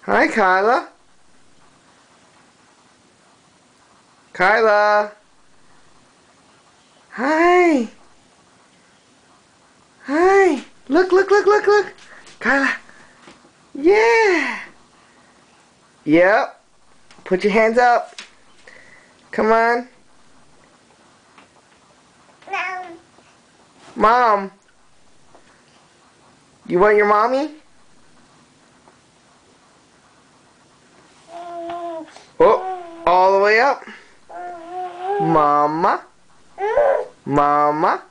Hi, Kyla. Kyla. Hi. Hi. Look, look, look, look, look. Kyla. Yeah. Yep. Put your hands up. Come on. Mom. Mom. You want your mommy? Oh, all the way up. Mama. Mama.